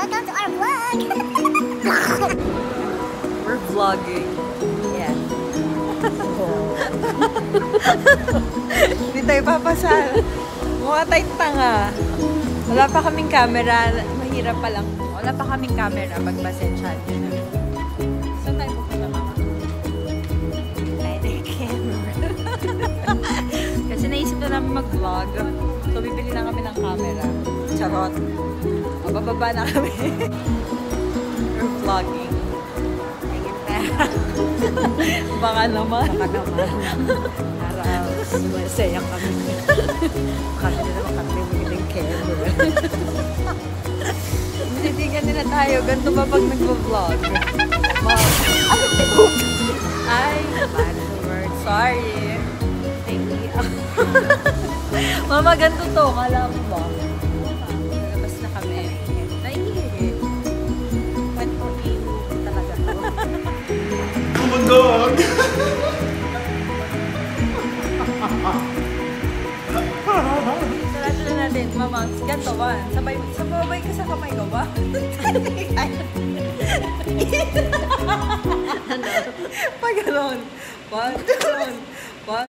welcome to our vlog! We're vlogging. Yeah. Hindi tayo papasal. Mukha tayong tanga. Wala pa kaming camera. Mahirap pa lang. Wala pa kaming camera. Magpasensyahan nyo na. Saan tayo pupunta, mama? Light camera. Kasi naisip na namin mag-vlog. So, bibili na kami ng camera. Charot. Bababa na kami. We're vlogging. Baka naman. Baka naman. Para masaya kami. Kasi na naman kami magiging camera. Titigan nila tayo. Ganito ba pag nag-vlog? Ay, bad word. Sorry. Mama, ganito to. Kala mo ba? Lalabas na kami. Naiihi. Kwento talaga to. Kumundog! Sarado na natin. Mama, ganito ba? Sabay ka sa kamay ko ba? Pag gano'n. Pag gano'n.